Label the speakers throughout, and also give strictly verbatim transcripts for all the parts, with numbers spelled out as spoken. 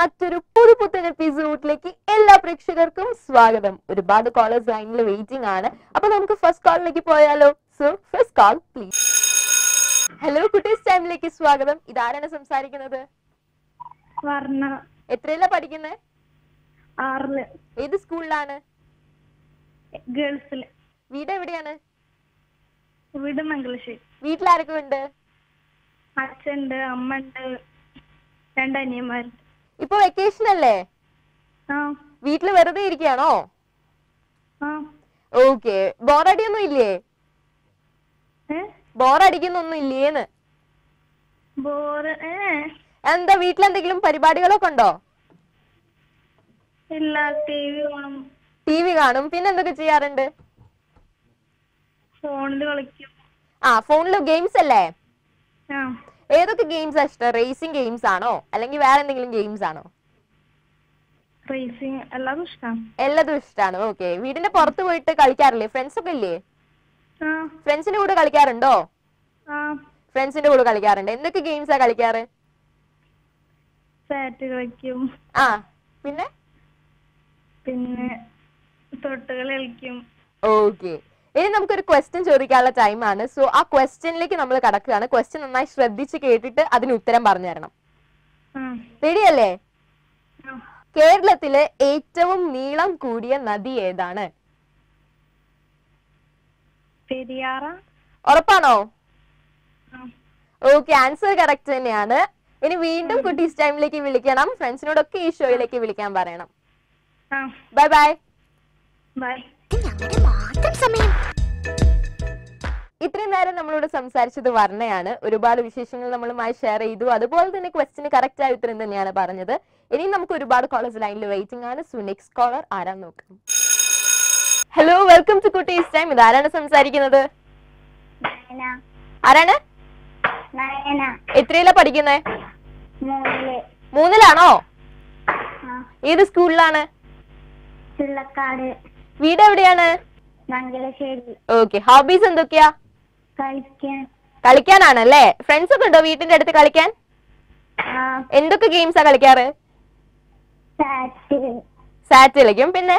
Speaker 1: മറ്റൊരു പുതുപുത്തൻ എപ്പിസോഡിലേക്ക് എല്ലാ പ്രേക്ഷകർക്കും സ്വാഗതം. ഒരുപാട് കോളേഴ്സ് ലൈനിൽ വെയിറ്റിംഗ് ആണ്. അപ്പൊ നമുക്ക് ഫസ്റ്റ് കോളിലേക്ക് പോയാലോ? So first call please. Hello Kutties ടൈമിലേക്ക് സ്വാഗതം. ഇതാരാണ് സംസാരിക്കുന്നത്?
Speaker 2: വർണ്ണ.
Speaker 1: എത്രയിലാ പഠിക്കുന്നത്?
Speaker 2: ആറില്.
Speaker 1: ഏത് സ്കൂളിലാണ്?
Speaker 2: ഗേൾസില്.
Speaker 1: വീട് എവിടെയാണ്?
Speaker 2: വീട് മംഗലശ്ശേരി.
Speaker 1: വീട്ടിലാരൊക്കെ ഉണ്ട്?
Speaker 2: അച്ഛനുണ്ട്, അമ്മ ഉണ്ട്, രണ്ടനിയന്മാരുണ്ട്.
Speaker 1: ഇപ്പൊ വെക്കേഷൻ അല്ലേ?
Speaker 2: ആ.
Speaker 1: വീട്ടില് വെറുതെ ഇരിക്കുകയാണോ?
Speaker 2: ആ.
Speaker 1: ഓക്കെ. ബോറടിയൊന്നും ഇല്ലേ? ബോറടിക്കുന്നൊന്നും ഇല്ലേന്ന്?
Speaker 2: ബോറ്
Speaker 1: എന്താ വീട്ടിലെന്തെങ്കിലും പരിപാടികളൊക്കെ ഉണ്ടോ?
Speaker 2: ഇല്ല. ടി വി കാണും.
Speaker 1: ടി വി കാണും. പിന്നെ എന്തൊക്കെ ചെയ്യാറുണ്ട്?
Speaker 2: ഫോണില് കളിക്കും.
Speaker 1: ആ, ഫോണില് ഗെയിംസ് അല്ലേ?
Speaker 2: ആ.
Speaker 1: ഏതൊക്കെ ഗെയിംസാ ഇഷ്ടം? റേസിംഗ് ഗെയിംസ് ആണോ അല്ലെങ്കിൽ വേറെ എന്തെങ്കിലും ഗെയിംസ് ആണോ?
Speaker 2: റേസിംഗ് എല്ലാതും ഇഷ്ടമാണ്.
Speaker 1: എല്ലാതും ഇഷ്ടമാണ്. ഓക്കെ. വീടിന്റെ പുറത്ത് പോയിട്ട് കളിക്കാറില്ലേ? ഫ്രണ്ട്സ് ഒക്കെ ഇല്ലേ? ഫ്രണ്ട്സിന്റെ കൂടെ കളിക്കാറുണ്ടോ? ഫ്രണ്ട്സിന്റെ കൂടെ കളിക്കാറുണ്ട്. എന്തൊക്കെ ഗെയിംസാ കളിക്കാറ്?
Speaker 2: സാറ്റ് കളിക്കും.
Speaker 1: ആ, പിന്നെ
Speaker 2: പിന്നെ തൊട്ടുകളി കളിക്കും.
Speaker 1: ഓക്കെ. ഇനി നമുക്കൊരു ക്വസ്റ്റ്യൻ ചോദിക്കാനുള്ള ടൈമാണ്. സോ ആ ക്വസ്റ്റ്യനിലേക്ക് നമ്മൾ കടക്കുകയാണ്. ക്വസ്റ്റ്യൻ നന്നായി ശ്രദ്ധിച്ച് കേട്ടിട്ട് അതിന് ഉത്തരം പറഞ്ഞു തരണം. റെഡിയല്ലേ? കേരളത്തിലെ ഏറ്റവും നീളം കൂടിയ നദി ഏതാണ്?
Speaker 2: പെരിയാറ.
Speaker 1: ഉറപ്പാണോ? ഓക്കെ, ആൻസർ കറക്റ്റ് തന്നെയാണ്. ഇനി വീണ്ടും കുട്ടീസ് ടൈമിലേക്ക് വിളിക്കണം. ഫ്രണ്ട്സിനോടൊക്കെ ഈ ഷോയിലേക്ക് വിളിക്കാൻ പറയണം. Bye bye.
Speaker 2: ബൈ.
Speaker 1: ഇത്രയും നേരം നമ്മളോട് സംസാരിച്ചത് വർണ്ണയാണ്. ഒരുപാട് വിശേഷങ്ങൾ നമ്മളുമായി ഷെയർ ചെയ്തു. അതുപോലെ തന്നെ ക്വസ്റ്റിന് കറക്റ്റ് ആയ ഉത്തരം തന്നെയാണ് പറഞ്ഞത്. ഇനിയും നമുക്ക് ഒരുപാട് കോളേജ് ലൈനിൽ വെയിറ്റിംഗ് ആണ്. സോ നെക്സ്റ്റ് കോളർ ആരാന്ന് നോക്കാം. Hello, welcome to Kutties time. ഇതാരാണ് സംസാരിക്കുന്നത്? ആരാണ്? എത്രയിലാ പഠിക്കുന്നേ? മൂന്നിലാണോ? ഏത് സ്കൂളിലാണ്? വീട് എവിടെയാണ്? ഓക്കെ. ഹോബീസ് എന്തൊക്കെയാ? കളിക്കാനാണല്ലേ? ഫ്രണ്ട്സ് ഒക്കെ ഉണ്ടോ വീട്ടിന്റെ അടുത്ത് കളിക്കാൻ? എന്തൊക്കെ ഗെയിംസാ കളിക്കാറ്? സാറ്റ് കളിക്കും. പിന്നെ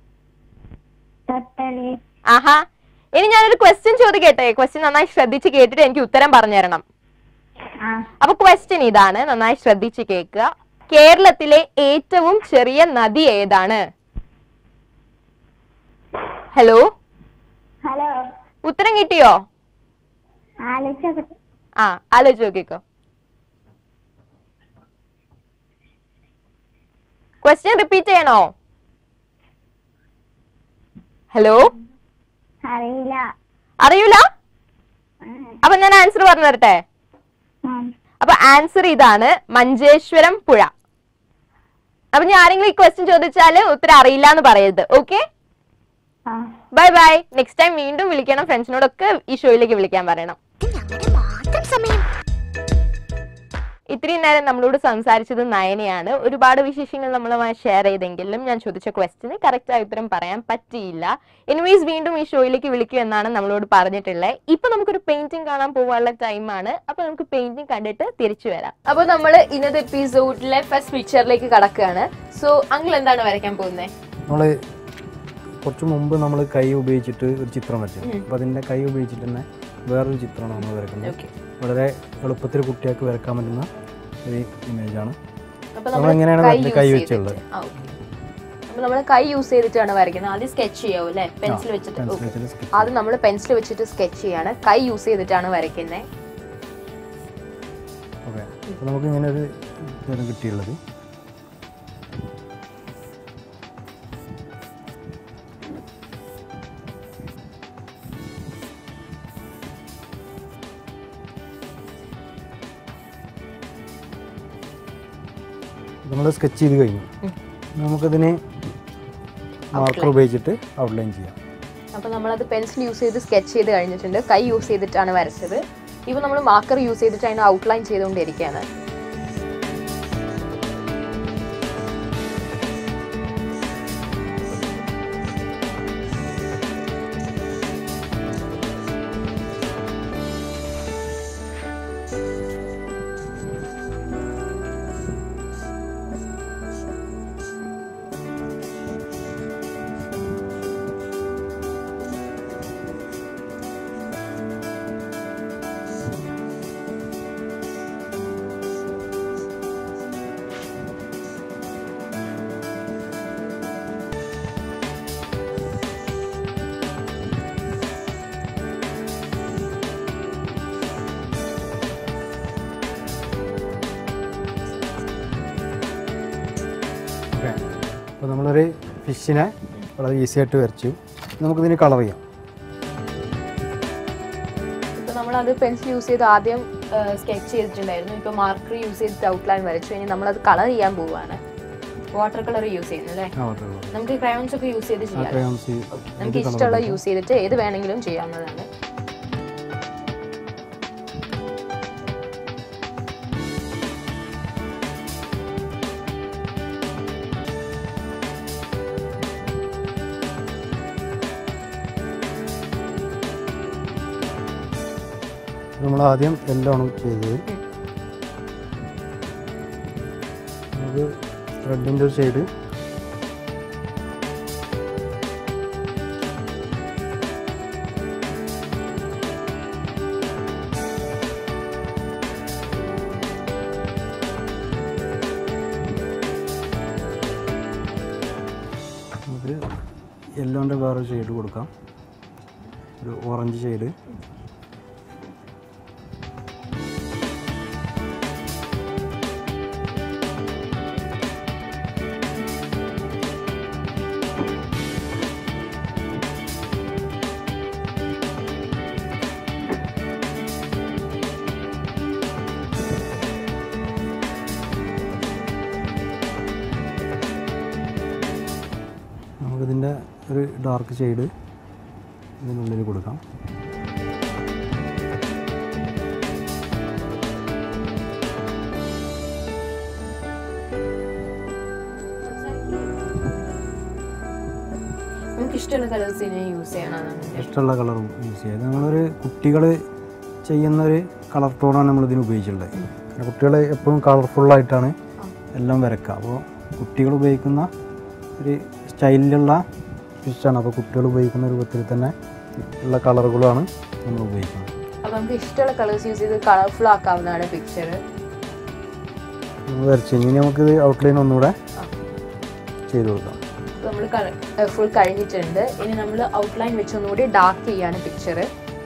Speaker 1: ആഹാ. ഇനി ഞാനൊരു ക്വസ്റ്റ്യൻ ചോദിക്കട്ടെ? ക്വസ്റ്റ്യൻ നന്നായി ശ്രദ്ധിച്ച് കേട്ടിട്ട് എനിക്ക് ഉത്തരം പറഞ്ഞു തരണം. അപ്പൊ ക്വസ്റ്റ്യൻ ഇതാണ്, നന്നായി ശ്രദ്ധിച്ച് കേൾക്കുക. കേരളത്തിലെ ഏറ്റവും ചെറിയ നദി ഏതാണ്? Hello
Speaker 2: hello.
Speaker 1: ഉത്തരം കിട്ടിയോ? ആ, ആലോചിച്ച് നോക്കിക്കോ. ക്വസ്റ്റ്യൻ റിപ്പീറ്റ് ചെയ്യണോ? ഹലോ.
Speaker 2: അറിയില്ല.
Speaker 1: അറിയൂല? അപ്പൊ ഞാൻ ആൻസർ പറഞ്ഞു തരട്ടെ? അപ്പൊ ആൻസർ ഇതാണ്, മഞ്ചേശ്വരം പുഴ. അപ്പൊ ഞാൻ ആരെങ്കിലും ഈ ക്വസ്റ്റ്യൻ ചോദിച്ചാല് ഉത്തരം അറിയില്ല എന്ന് പറയരുത്. Okay? Bye bye. Next time വീണ്ടും വിളിക്കണം. ഫ്രണ്ട്സിനോടൊക്കെ ഈ ഷോയിലേക്ക് വിളിക്കാൻ പറയണം. ഇത്രയും നേരം നമ്മളോട് സംസാരിച്ചത് നയനയാണ്. ഒരുപാട് വിശേഷങ്ങൾ നമ്മളുമായി ഷെയർ ചെയ്തെങ്കിലും ഞാൻ ചോദിച്ച ക്വസ്റ്റിന് കറക്റ്റ് ആയി ഉത്തരം പറയാൻ പറ്റിയില്ല. എനിവേസ് വീണ്ടും ഈ ഷോയിലേക്ക് വിളിക്കൂ എന്നാണ് നമ്മളോട് പറഞ്ഞിട്ടുള്ളത്. ഇപ്പൊ നമുക്കൊരു പെയിന്റിംഗ് കാണാൻ പോകാനുള്ള ടൈമാണ്. അപ്പൊ നമുക്ക് പെയിന്റിംഗ് കണ്ടിട്ട് തിരിച്ചു വരാം. അപ്പൊ നമ്മൾ ഇന്നത്തെ എപ്പിസോഡിലെ ഫസ്റ്റ് പിക്ചറിലേക്ക് കടക്കുകയാണ്. സോ അങ്കിൾ എന്താണ് വരയ്ക്കാൻ പോകുന്നത്?
Speaker 3: കുറച്ച് മുമ്പ് നമ്മൾ കൈ ഉപയോഗിച്ചിട്ട് ഒരു ചിത്രം വരച്ചു. അപ്പോൾ അതിൻ്റെ കൈ ഉപയോഗിച്ചിട്ട് തന്നെ വേറൊരു ചിത്രമാണ് നമ്മൾ വരയ്ക്കുന്നത്. വളരെ എളുപ്പത്തിൽ കുട്ടികൾക്ക് വരയ്ക്കാൻ പറ്റുന്ന ഒരു ഇമേജാണ്. നമ്മൾ എങ്ങനെയാണ് കൈ വെച്ചുള്ളത്?
Speaker 1: നമ്മൾ കൈ യൂസ് ചെയ്തിട്ടാണ് വരയ്ക്കുന്നത്. ആദ്യം സ്കെച്ച് ചെയ്യാവും അല്ലേ? പെൻസിൽ വെച്ചിട്ട്. ആദ്യം നമ്മൾ പെൻസിൽ വെച്ചിട്ട് സ്കെച്ച് ചെയ്യാണ്. കൈ യൂസ് ചെയ്തിട്ടാണ് വരയ്ക്കുന്നത്.
Speaker 3: ഓക്കെ. അപ്പോൾ നമുക്ക് ഇങ്ങനെ ഒരു ഇതാണ് കിട്ടിയുള്ളത്. നമ്മൾ സ്കെച്ച് ചെയ്ത് കഴിഞ്ഞു. നമുക്കതിനെ മാർക്കർ ഉപയോഗിച്ചിട്ട് ഔട്ട്ലൈൻ ചെയ്യാം.
Speaker 1: അപ്പോൾ നമ്മളത് പെൻസിൽ യൂസ് ചെയ്ത് സ്കെച്ച് ചെയ്ത് കഴിഞ്ഞിട്ടുണ്ട്. കൈ യൂസ് ചെയ്തിട്ടാണ് വരച്ചത്. ഇപ്പോൾ നമ്മൾ മാർക്കർ യൂസ് ചെയ്തിട്ട് അതിനെ ഔട്ട്ലൈൻ ചെയ്തുകൊണ്ടിരിക്കുകയാണ്.
Speaker 3: നമ്മളൊരു ഫിഷിനെ വളരെ ഈസി ആയിട്ട് വരച്ചു. നമുക്കിതിന് കളർ ചെയ്യാം.
Speaker 1: ഇപ്പോൾ നമ്മളത് പെൻസിൽ യൂസ് ചെയ്ത് ആദ്യം സ്കെച്ച് ചെയ്തിട്ടുണ്ടായിരുന്നു. ഇപ്പോൾ മാർക്കർ യൂസ് ചെയ്തിട്ട് ഔട്ട്ലൈൻ വരച്ചു. ഇനി നമ്മളത് കളർ ചെയ്യാൻ പോവുകയാണ്. വാട്ടർ കളർ യൂസ് ചെയ്യുന്നത് അല്ലേ? നമുക്ക് ക്രയോൺസ് ഒക്കെ യൂസ് ചെയ്ത് ചെയ്യാം. നമുക്ക് ഇഷ്ടമുള്ള യൂസ് ചെയ്തിട്ട് ഏത് വേണമെങ്കിലും ചെയ്യാവുന്നതാണ്.
Speaker 3: നമ്മൾ ആദ്യം യെല്ലോ ആണ് ചെയ്തത്. നമുക്ക് റെഡിൻ്റെ ഒരു ഷെയ്ഡ് നമുക്ക് യെല്ലോൻ്റെ വേറെ ഷെയ്ഡ് കൊടുക്കാം. ഒരു ഓറഞ്ച് ഷെയ്ഡ്. നമുക്കിതിൻ്റെ ഒരു ഡാർക്ക് ഷെയ്ഡ് ഇതിനുള്ളിൽ കൊടുക്കാം.
Speaker 1: ഇഷ്ടമുള്ള കളേഴ്സ് യൂസ് ചെയ്യണം.
Speaker 3: ഇഷ്ടമുള്ള കളർ യൂസ് ചെയ്യാം. നമ്മളൊരു കുട്ടികൾ ചെയ്യുന്ന ഒരു കളർ ടോണാണ് നമ്മൾ ഇതിന് ഉപയോഗിച്ചിട്ടുള്ളത്. കാരണം കുട്ടികൾ എപ്പോഴും കളർഫുള്ളായിട്ടാണ് എല്ലാം വരക്കുക. അപ്പോൾ കുട്ടികൾ ഉപയോഗിക്കുന്ന ഒരു സ്റ്റൈലിലുള്ള ഫിഷാണ്. അപ്പോൾ കുട്ടികൾ ഉപയോഗിക്കുന്ന രൂപത്തിൽ തന്നെ ഉള്ള കളറുകളാണ് നമ്മൾ ഉപയോഗിക്കുന്നത്.
Speaker 1: അപ്പോൾ നമുക്ക് ഇഷ്ടമുള്ള കളേഴ്സ് യൂസ് ചെയ്ത് കളർഫുൾ ആക്കാവുന്നതാണ് പിക്ചർ.
Speaker 3: നമ്മൾ വരച്ചു ഇനി നമുക്കിത് ഔട്ട്ലൈൻ ഒന്നുകൂടെ ചെയ്ത് കൊടുക്കാം.
Speaker 1: നമ്മൾ ഫുൾ കഴിഞ്ഞിട്ടുണ്ട്. ഇനി നമ്മൾ ഔട്ട്ലൈൻ വെച്ച് ഒന്നുകൂടി ഡാർക്ക് ചെയ്യാണ് പിക്ചർ.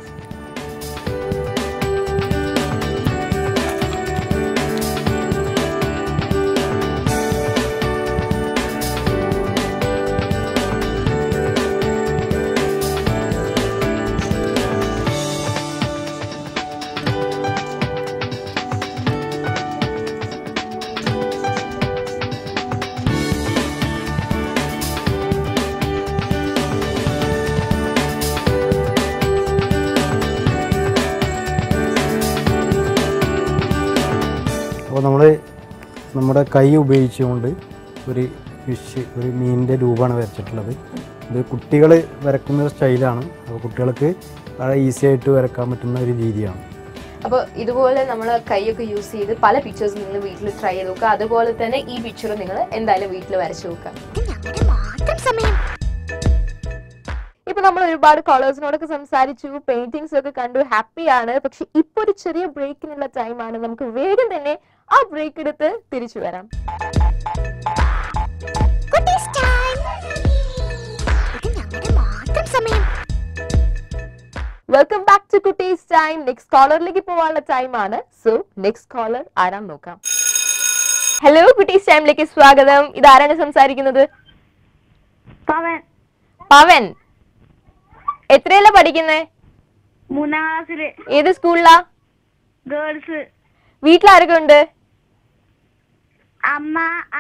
Speaker 3: അപ്പോൾ നമ്മൾ നമ്മുടെ കൈ ഉപയോഗിച്ചുകൊണ്ട് ഒരു ഫിഷ് ഒരു മീനിൻ്റെ രൂപമാണ് വരച്ചിട്ടുള്ളത്. ഇത് കുട്ടികൾ വരക്കുന്ന സ്റ്റൈലാണ്. അപ്പോൾ കുട്ടികൾക്ക് വളരെ ഈസി ആയിട്ട് വരക്കാൻ പറ്റുന്ന ഒരു രീതിയാണ്.
Speaker 1: അപ്പോൾ ഇതുപോലെ നമ്മൾ കൈയൊക്കെ യൂസ് ചെയ്ത് പല പിക്ചേഴ്സ് നിങ്ങൾ വീട്ടിൽ ട്രൈ ചെയ്ത് നോക്കുക. അതുപോലെ തന്നെ ഈ പിക്ചർ നിങ്ങൾ എന്തായാലും വീട്ടിൽ വരച്ചു നോക്കുക. ഇപ്പൊ നമ്മൾ ഒരുപാട് കളേഴ്സിനോടൊക്കെ സംസാരിച്ചു, പെയിന്റിങ്സ് ഒക്കെ കണ്ടു, ഹാപ്പിയാണ്. പക്ഷെ ഇപ്പൊ ഒരു ചെറിയ ബ്രേക്കിനുള്ള ടൈമാണ്. നമുക്ക് വേഗം തന്നെ ആ ബ്രേക്ക് എടുത്ത് തിരിച്ചു വരാം. Welcome back to Kutties time. Next കോളറിലേക്ക് പോകാനുള്ള ടൈമാണ്. സോ നെക്സ്റ്റ് കോളർ ആരാന്ന് നോക്കാം. ഹലോ, കുട്ടീസ് ടൈമിലേക്ക് സ്വാഗതം. ഇതാരാണ് സംസാരിക്കുന്നത്?
Speaker 2: പവൻ.
Speaker 1: പവൻ, എത്രയല്ല പഠിക്കുന്നേ?
Speaker 2: മൂന്നാം ക്ലാസ്സില്.
Speaker 1: ഏത് സ്കൂളിലാ?
Speaker 2: ഗേൾസ്.
Speaker 1: വീട്ടിലാരൊക്കെ ഉണ്ട്?
Speaker 2: അമ്മ,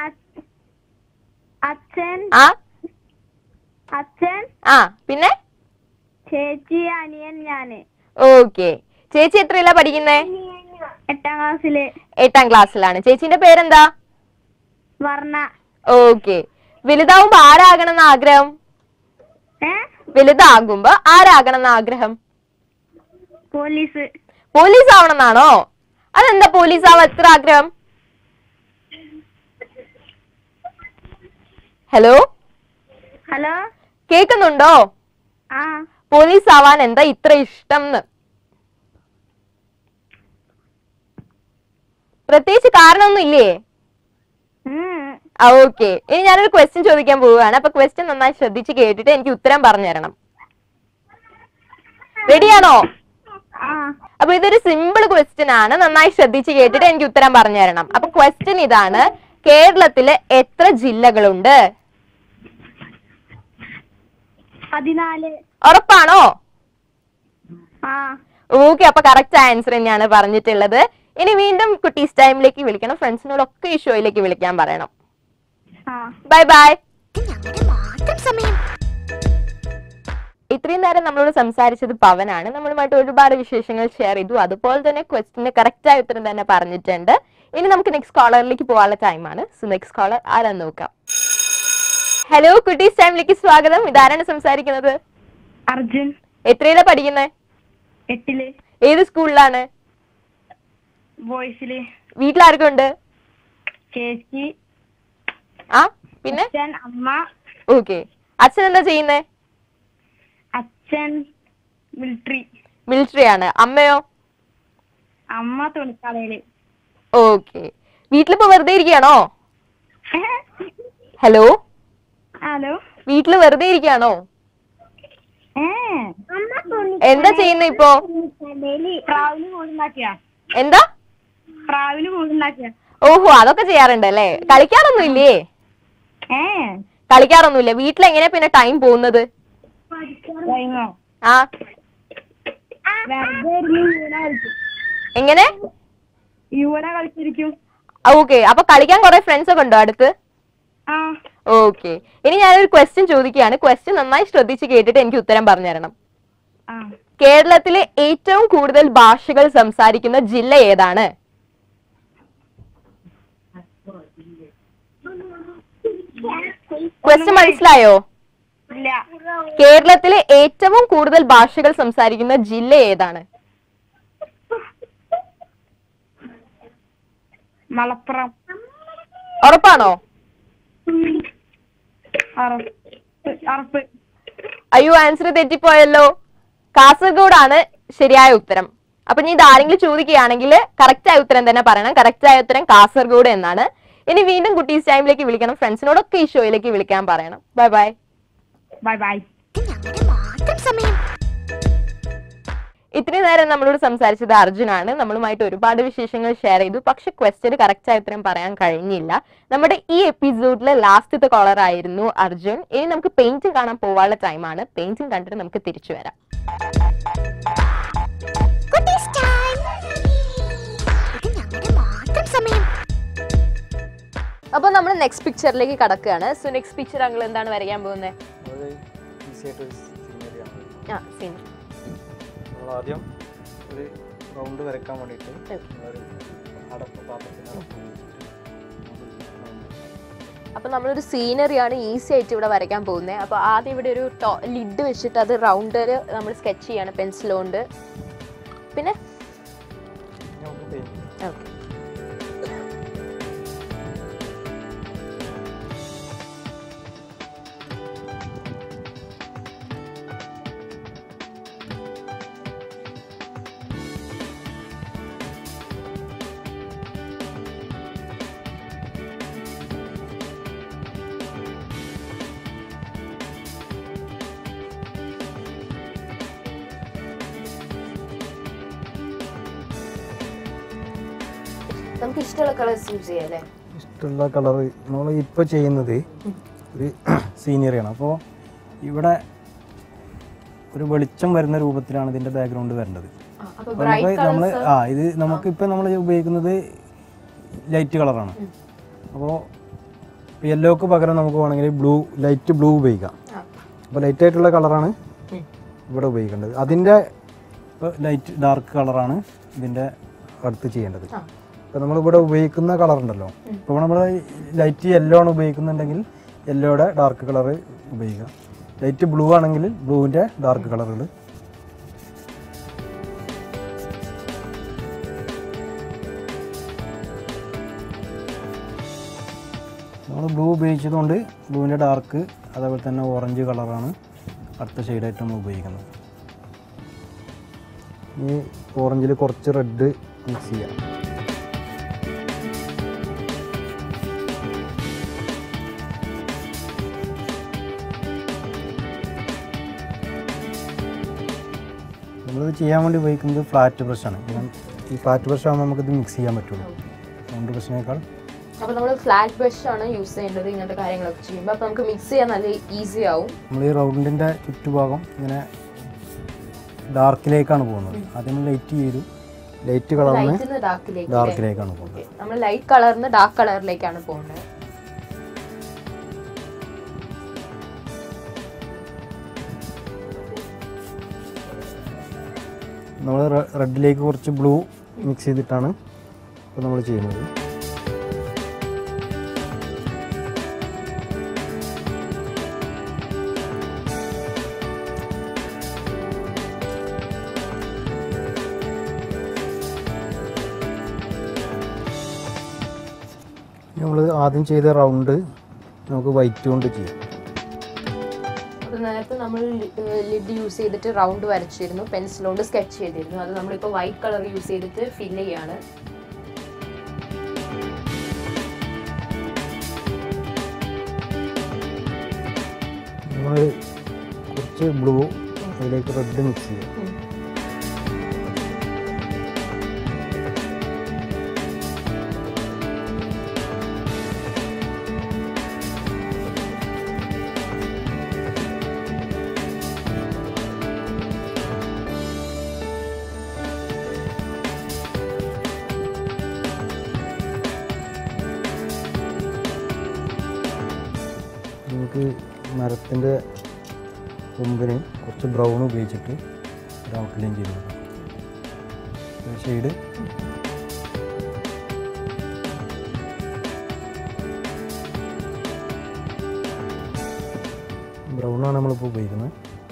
Speaker 2: അച്ഛൻ,
Speaker 1: ആ
Speaker 2: അച്ഛൻ,
Speaker 1: ആ പിന്നെ
Speaker 2: ചേച്ചി, അനിയൻ, ഞാന്.
Speaker 1: ഓക്കെ. ചേച്ചി എത്രയല്ല പഠിക്കുന്നേ?
Speaker 2: എട്ടാം ക്ലാസ്സില്.
Speaker 1: എട്ടാം ക്ലാസ്സിലാണ്. ചേച്ചിന്റെ പേരെന്താ?
Speaker 2: വർണ്ണ.
Speaker 1: ഓക്കെ. വലുതാവുമ്പോ ആരാകണം എന്ന് ആഗ്രഹം?
Speaker 2: ഏ
Speaker 1: വലുതാകുമ്പോ ആരാകണം എന്ന് ആഗ്രഹം?
Speaker 2: പോലീസ്.
Speaker 1: പോലീസ് ആവണമെന്നാണോ? അതെന്താ പോലീസ് ആവാൻ എത്ര ആഗ്രഹം? ഹലോ
Speaker 2: ഹലോ,
Speaker 1: കേക്കുന്നുണ്ടോ?
Speaker 2: ആ
Speaker 1: പോലീസ് ആവാൻ എന്താ ഇത്ര ഇഷ്ടം? പ്രത്യേകിച്ച് കാരണമൊന്നും ഇല്ലേ? ഓക്കെ. ഇനി ഞാനൊരു ക്വസ്റ്റ്യൻ ചോദിക്കാൻ പോവുകയാണ്. അപ്പൊ ക്വസ്റ്റ്യൻ നന്നായി ശ്രദ്ധിച്ച് കേട്ടിട്ട് എനിക്ക് ഉത്തരം പറഞ്ഞു തരണം. റെഡിയാണോ? അപ്പൊ ഇതൊരു സിമ്പിൾ ക്വസ്റ്റ്യൻ ആണ്. നന്നായി ശ്രദ്ധിച്ച് കേട്ടിട്ട് എനിക്ക് ഉത്തരം പറഞ്ഞു തരണം. അപ്പൊ ക്വസ്റ്റ്യൻ ഇതാണ്: കേരളത്തില് എത്ര ജില്ലകളുണ്ട്?
Speaker 2: പതിനാല്.
Speaker 1: ഉറപ്പാണോ?
Speaker 2: ആ
Speaker 1: ഓക്കെ, അപ്പൊ കറക്റ്റ് ആൻസർ തന്നെയാണ് പറഞ്ഞിട്ടുള്ളത്. ഇനി വീണ്ടും കുട്ടീസ് ടൈമിലേക്ക് വിളിക്കണം. ഫ്രണ്ട്സിനോടൊക്കെ ഈ ഷോയിലേക്ക് വിളിക്കാൻ പറയണം.
Speaker 2: ആ
Speaker 1: ബൈ ബൈ. ഇത്രയും നേരം നമ്മളോട് സംസാരിച്ചത് പവനാണ്. നമ്മളുമായിട്ട് ഒരുപാട് വിശേഷങ്ങൾ ഷെയർ ചെയ്തു. അതുപോലെ തന്നെ ക്വസ്റ്റിന് കറക്റ്റ് ആയ ഉത്തരം തന്നെ പറഞ്ഞിട്ടുണ്ട്. ഇനി നമുക്ക് നെക്സ്റ്റ് കോളറിലേക്ക് പോകാനുള്ള ടൈമാണ്. സോ നെക്സ്റ്റ് കോളർ ആരാന്ന് നോക്കാം. ഹലോ, കുട്ടീസ് ടൈമിലേക്ക് സ്വാഗതം. ഇതാരാണ് സംസാരിക്കുന്നത്?
Speaker 2: അർജുൻ.
Speaker 1: എത്രയിലാ പഠിക്കുന്നത്?
Speaker 2: എട്ടില്.
Speaker 1: ഏത് സ്കൂളിലാണ്?
Speaker 2: ബോയ്സില്.
Speaker 1: വീട്ടിലാരൊക്കെ ഉണ്ട്?
Speaker 2: ചേച്ചി,
Speaker 1: ആ പിന്നെ
Speaker 2: അച്ഛൻ, അമ്മ.
Speaker 1: ഓക്കെ. അച്ഛൻ എന്താ ചെയ്യുന്നേ?
Speaker 2: അച്ഛൻ മിലിറ്ററി.
Speaker 1: മിലിറ്ററി ആണ്. അമ്മയോ?
Speaker 2: അമ്മ തുണിക്കടയില്.
Speaker 1: ഓക്കെ. വീട്ടിലിപ്പോ വെറുതെ ഇരിക്കുകയാണോ? Hello,
Speaker 2: hello.
Speaker 1: വീട്ടില് വെറുതെ ഇരിക്കുകയാണോ? എന്താ ചെയ്യുന്നത് ഇപ്പോ?
Speaker 2: പ്രാവിന് കൂടുണ്ടാക്കിയ.
Speaker 1: എന്താ?
Speaker 2: പ്രാവിന് കൂടുണ്ടാക്കിയ.
Speaker 1: ഓഹോ, അതൊക്കെ ചെയ്യാറുണ്ട് അല്ലേ? കളിക്കാറൊന്നും ഇല്ലേ?
Speaker 2: ഏ
Speaker 1: കളിക്കാറൊന്നുമില്ല. വീട്ടിൽ എങ്ങനെയാ പിന്നെ ടൈം പോകുന്നത്? ആ എങ്ങനെ?
Speaker 2: യുവന കളിച്ചിരിക്കും.
Speaker 1: ഓക്കെ. അപ്പൊ കളിക്കാൻ കുറെ ഫ്രണ്ട്സ് ഒക്കെ ഉണ്ടോ അടുത്ത്?
Speaker 2: ആ
Speaker 1: ഓക്കെ. ഇനി ഞാനൊരു ക്വസ്റ്റ്യൻ ചോദിക്കുകയാണ്. ക്വസ്റ്റ്യൻ നന്നായി ശ്രദ്ധിച്ച് കേട്ടിട്ട് എനിക്ക് ഉത്തരം പറഞ്ഞു തരണം.
Speaker 2: ആ
Speaker 1: കേരളത്തിലെ ഏറ്റവും കൂടുതൽ ഭാഷകൾ സംസാരിക്കുന്ന ജില്ല ഏതാണ്? ക്വസ്റ്റ്യൻ മനസ്സിലായോ?
Speaker 2: ഇല്ല.
Speaker 1: കേരളത്തിലെ ഏറ്റവും കൂടുതൽ ഭാഷകൾ സംസാരിക്കുന്ന ജില്ല ഏതാണ്?
Speaker 2: മലപ്പുറം.
Speaker 1: ഉറപ്പാണോ?
Speaker 2: അറപ്പ്.
Speaker 1: അയ്യോ, ആൻസർ തെറ്റിപ്പോയല്ലോ. കാസർഗോഡാണ് ശരിയായ ഉത്തരം. അപ്പൊ നീ ഇത് ആരെങ്കിലും ചോദിക്കുകയാണെങ്കിൽ കറക്റ്റ് ആയ ഉത്തരം തന്നെ പറയണം. കറക്റ്റ് ആയ ഉത്തരം കാസർഗോഡ് എന്നാണ്. ഇനി വീണ്ടും കുട്ടീസ് ടൈമിലേക്ക് വിളിക്കണം. ഫ്രണ്ട്സിനോടൊക്കെ ഈ ഷോയിലേക്ക് വിളിക്കാൻ പറയണം. Bye bye.
Speaker 2: Bye bye.
Speaker 1: ഇത്രയും നേരം നമ്മളോട് സംസാരിച്ചത് അർജുനാണ്. നമ്മളുമായിട്ട് ഒരുപാട് വിശേഷങ്ങൾ ഷെയർ ചെയ്തു. പക്ഷെ ക്വസ്റ്റ്യന് കറക്റ്റ് ആയ ഉത്തരം പറയാൻ കഴിഞ്ഞില്ല. നമ്മുടെ ഈ എപ്പിസോഡിലെ ലാസ്റ്റത്തെ കോളർ ആയിരുന്നു അർജുൻ. ഇനി നമുക്ക് പെയിന്റിംഗ് കാണാൻ പോവാനുള്ള ടൈമാണ്. പെയിന്റിംഗ് കണ്ടിട്ട് നമുക്ക് തിരിച്ചു വരാം. അപ്പൊ നമ്മൾ നെക്സ്റ്റ് പിക്ചറിലേക്ക് കടക്കുകയാണ്. സോ നെക്സ്റ്റ് പിക്ചർ അങ്ങൾ എന്താണ് വരയ്ക്കാൻ പോകുന്നത്? ആ സീൻ.
Speaker 3: ആദ്യം ഒരു റൗണ്ട് വരയ്ക്കാൻ വേണ്ടിയിട്ട്
Speaker 1: അപ്പൊ നമ്മളൊരു സീനറിയാണ് ഈസി ആയിട്ട് ഇവിടെ വരയ്ക്കാൻ പോകുന്നത്. അപ്പൊ ആദ്യം ഇവിടെ ഒരു ലിഡ് വെച്ചിട്ട് അത് റൗണ്ടില് നമ്മൾ സ്കെച്ച് ചെയ്യാണ് പെൻസിൽ കൊണ്ട്. പിന്നെ ഓക്കെ. നമുക്ക് ഇഷ്ടമുള്ള കളേഴ്സ് യൂസ് ചെയ്യാം അല്ലേ?
Speaker 3: ഇഷ്ടമുള്ള കളർ നമ്മൾ ഇപ്പോൾ ചെയ്യുന്നത് ഒരു സീനറിയാണ്. അപ്പോൾ ഇവിടെ ഒരു വെളിച്ചം വരുന്ന രൂപത്തിലാണ് ഇതിൻ്റെ ബാക്ക്ഗ്രൗണ്ട് വരേണ്ടത്. നമുക്ക് നമ്മൾ ആ ഇത് നമുക്കിപ്പോൾ നമ്മൾ ഉപയോഗിക്കുന്നത് ലൈറ്റ് കളറാണ്. അപ്പോൾ യെല്ലോക്ക് പകരം നമുക്ക് വേണമെങ്കിൽ ബ്ലൂ, ലൈറ്റ് ബ്ലൂ ഉപയോഗിക്കാം. അപ്പോൾ ലൈറ്റ് ആയിട്ടുള്ള കളറാണ് ഇവിടെ ഉപയോഗിക്കേണ്ടത്. അതിൻ്റെ ഇപ്പോൾ ലൈറ്റ് ഡാർക്ക് കളറാണ് ഇതിൻ്റെ അടുത്ത് ചെയ്യേണ്ടത്. ഇപ്പോൾ നമ്മളിവിടെ ഉപയോഗിക്കുന്ന കളർ ഉണ്ടല്ലോ, ഇപ്പോൾ നമ്മൾ ലൈറ്റ് യെല്ലോ ആണ് ഉപയോഗിക്കുന്നുണ്ടെങ്കിൽ യെല്ലോയുടെ ഡാർക്ക് കളറ് ഉപയോഗിക്കാം. ലൈറ്റ് ബ്ലൂ ആണെങ്കിൽ ബ്ലൂവിൻ്റെ ഡാർക്ക് കളറുകൾ. നമ്മൾ ബ്ലൂ ഉപയോഗിച്ചതുകൊണ്ട് ബ്ലൂവിൻ്റെ ഡാർക്ക് അതേപോലെ തന്നെ ഓറഞ്ച് കളറാണ് അടുത്ത ഷെയ്ഡായിട്ട് നമ്മൾ ഉപയോഗിക്കുന്നത്. ഈ ഓറഞ്ചിൽ കുറച്ച് റെഡ് മിക്സ് ചെയ്യാം. നമ്മളിത് ചെയ്യാൻ വേണ്ടി ഉപയോഗിക്കുന്നത് ഫ്ലാറ്റ് ബ്രഷാണ്. ഈ ഫ്ലാറ്റ് ബ്രഷ് ആകുമ്പോൾ നമുക്കിത് മിക്സ് ചെയ്യാൻ പറ്റുള്ളൂ. റൗണ്ട് ബ്രഷിനേക്കാൾ
Speaker 1: അപ്പോൾ നമ്മൾ ഫ്ലാറ്റ് ബ്രഷ് ആണ് യൂസ് ചെയ്യേണ്ടത് ഇങ്ങനത്തെ കാര്യങ്ങളൊക്കെ ചെയ്യുമ്പോൾ. അപ്പോൾ നമുക്ക് മിക്സ് ചെയ്യാൻ നല്ല ഈസി ആവും.
Speaker 3: നമ്മൾ ഈ റൗണ്ടിൻ്റെ ചുറ്റുഭാഗം ഇങ്ങനെ ഡാർക്കിലേക്കാണ് പോകുന്നത്. ആദ്യം ലൈറ്റ് ചെയ്തു, ലൈറ്റ് കളറിന് ഡാർക്കിലേക്കാണ് പോകുന്നത്.
Speaker 1: നമ്മൾ ലൈറ്റ് കളറിന് ഡാർക്ക് കളറിലേക്കാണ് പോകുന്നത്.
Speaker 3: നമ്മൾ റെഡിലേക്ക് കുറച്ച് ബ്ലൂ മിക്സ് ചെയ്തിട്ടാണ് ഇപ്പോൾ നമ്മൾ ചെയ്യുന്നത്. നമ്മൾ ആദ്യം ചെയ്ത റൗണ്ട് നമുക്ക് വൈറ്റ് കൊണ്ട് ചെയ്യാം.
Speaker 1: നേരത്തെ നമ്മൾ ലിഡ് യൂസ് ചെയ്തിട്ട് റൗണ്ട് വരച്ചിരുന്നു, പെൻസിൽ കൊണ്ട് സ്കെച്ച് ചെയ്തിരുന്നു. അത് നമ്മളിപ്പോൾ വൈറ്റ് കളർ യൂസ് ചെയ്തിട്ട് ഫിൽ ചെയ്യാണ്.
Speaker 3: നമ്മൾ കുറച്ച് ബ്ലൂ അതിലേക്ക് റെഡ് മിക്സ് ചെയ്യാം. നമുക്ക് മരത്തിൻ്റെ കൊമ്പിന് കുറച്ച് ബ്രൗൺ ഉപയോഗിച്ചിട്ട് ഒരു ഔട്ട്ലൈൻ ചെയ്ത് കൊടുക്കാം. ഷെയ്ഡ് ബ്രൗണാണ് നമ്മളിപ്പോൾ ഉപയോഗിക്കുന്നത്.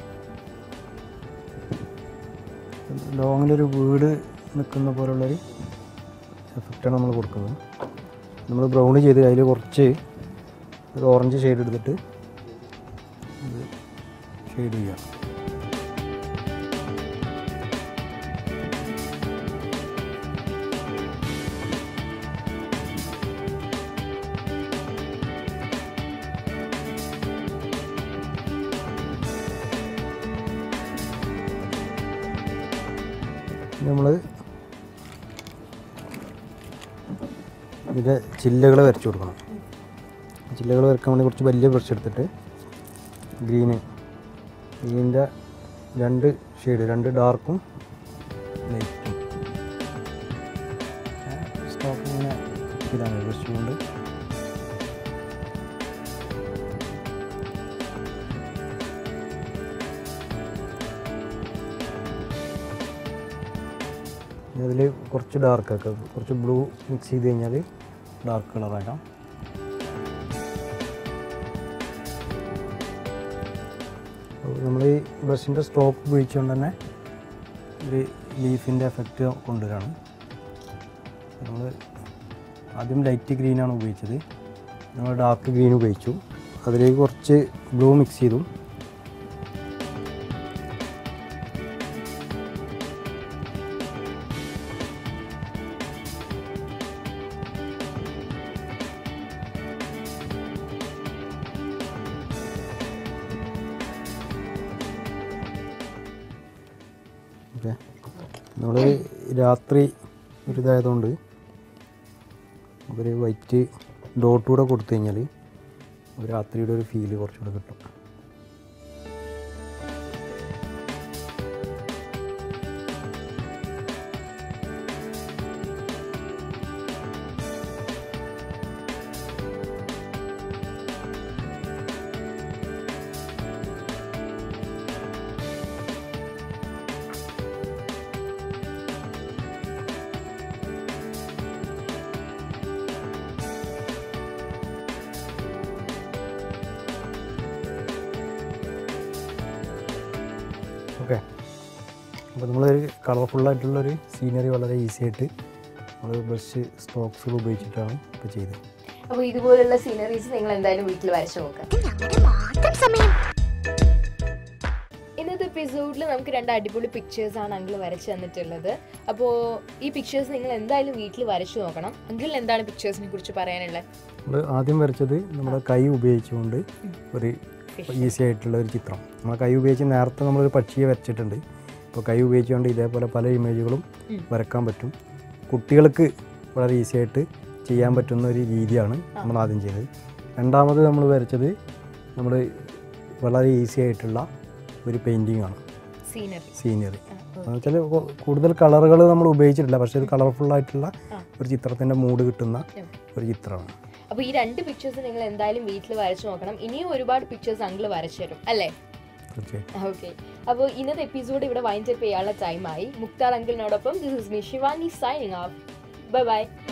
Speaker 3: ലോങ്ങിലൊരു വീട് നിൽക്കുന്ന പോലുള്ളൊരു എഫക്റ്റാണ് നമ്മൾ കൊടുക്കുന്നത്. നമ്മൾ ബ്രൗൺ ചെയ്ത് അതിൽ കുറച്ച് ഒരു ഓറഞ്ച് ഷെയ്ഡ് എടുത്തിട്ട് ഷെയ്ഡ് ചെയ്യാം. നമ്മൾ ഇതിൻ്റെ ചില്ലകൾ വരച്ചു കൊടുക്കണം. ചില്ലകൾ വരയ്ക്കാൻ വേണ്ടി കുറച്ച് വലിയ ബ്രഷ് എടുത്തിട്ട് ഗ്രീന് ഗ്രീനിൻ്റെ രണ്ട് ഷെയ്ഡ്, രണ്ട് ഡാർക്കും ലൈറ്റും സ്റ്റോക്ക് ഇങ്ങനെ ഇതാണ് ബ്രഷ് കൊണ്ട്. അതിൽ കുറച്ച് ഡാർക്കൊക്കെ കുറച്ച് ബ്ലൂ മിക്സ് ചെയ്ത് കഴിഞ്ഞാൽ ഡാർക്ക് കളറാക്കാം. നമ്മൾ ഈ ബ്രഷിൻ്റെ സ്ട്രോക്ക് ഉപയോഗിച്ചുകൊണ്ട് തന്നെ ഒരു ലീഫിൻ്റെ എഫക്റ്റ് കൊണ്ടുവരാണ്. നമ്മൾ ആദ്യം ലൈറ്റ് ഗ്രീനാണ് ഉപയോഗിച്ചത്, നമ്മൾ ഡാർക്ക് ഗ്രീൻ ഉപയോഗിച്ചു. അതിലേക്ക് കുറച്ച് ബ്ലൂ മിക്സ് ചെയ്തു. ഓക്കെ, നമ്മൾ രാത്രി ഒരു ഇതായതുകൊണ്ട് ഒരു വൈറ്റ് ഡോട്ട് കൂടെ കൊടുത്തു കഴിഞ്ഞാൽ ഒരു രാത്രിയുടെ ഒരു ഫീല് കുറച്ചുകൂടെ കിട്ടും. ഓക്കെ, അപ്പോൾ നമ്മളൊരു കളർഫുള്ളായിട്ടുള്ളൊരു സീനറി വളരെ ഈസി ആയിട്ട് നമ്മൾ ബ്രഷ് സ്ട്രോക്സുകൾ ഉപയോഗിച്ചിട്ടാണ് ഇപ്പോൾ ചെയ്തത്.
Speaker 1: അപ്പോൾ ഇതുപോലുള്ള സീനറീസ് നിങ്ങൾ എന്തായാലും വീട്ടിൽ വരച്ച് നോക്കാം. ഇന്നത്തെ എപ്പിസോഡിൽ നമുക്ക് രണ്ട് അടിപൊളി പിക്ചേഴ്സാണ് അങ്കിൾ വരച്ച് തന്നിട്ടുള്ളത്. അപ്പോൾ ഈ പിക്ചേഴ്സ് നിങ്ങൾ എന്തായാലും വീട്ടിൽ വരച്ച് നോക്കണം. അങ്കിളിന് എന്താണ് പിക്ചേഴ്സിനെ കുറിച്ച് പറയാനുള്ളത്?
Speaker 3: നമ്മൾ ആദ്യം വരച്ചത് നമ്മുടെ കൈ ഉപയോഗിച്ചുകൊണ്ട് ഒരു ഈസി ആയിട്ടുള്ള ഒരു ചിത്രം. നമ്മൾ കൈ ഉപയോഗിച്ച് നേരത്തെ നമ്മളൊരു പക്ഷിയെ വരച്ചിട്ടുണ്ട്. ഇപ്പോൾ കൈ ഉപയോഗിച്ചുകൊണ്ട് ഇതേപോലെ പല ഇമേജുകളും വരക്കാൻ പറ്റും. കുട്ടികൾക്ക് വളരെ ഈസി ആയിട്ട് ചെയ്യാൻ പറ്റുന്ന ഒരു രീതിയാണ് നമ്മൾ ആദ്യം ചെയ്തത്. രണ്ടാമത് നമ്മൾ വരച്ചത് നമ്മൾ വളരെ ഈസി ആയിട്ടുള്ള ഒരു പെയിൻറ്റിംഗ് ആണ്, സീനറി. എന്ന് വെച്ചാൽ കൂടുതൽ കളറുകൾ നമ്മൾ ഉപയോഗിച്ചിട്ടില്ല, പക്ഷേ ഇത് കളർഫുള്ളായിട്ടുള്ള ഒരു ചിത്രത്തിൻ്റെ മൂഡ് കിട്ടുന്ന ഒരു ചിത്രമാണ്.
Speaker 1: അപ്പോൾ ഈ രണ്ട് പിക്ചേഴ്സ് നിങ്ങൾ എന്തായാലും വീട്ടിൽ വരച്ചു നോക്കണം. ഇനിയും ഒരുപാട് പിക്ചേഴ്സ് അങ്കിൾ വരച്ചു തരും അല്ലേ? ഓക്കെ. അപ്പോൾ ഇന്നത്തെ എപ്പിസോഡ് ഇവിടെ വൈൻഡ് അപ്പ് ചെയ്യാനുള്ള ടൈമായി. മുക്താർ അങ്കിളിനോടൊപ്പം this is me Shivani signing off. Bye by.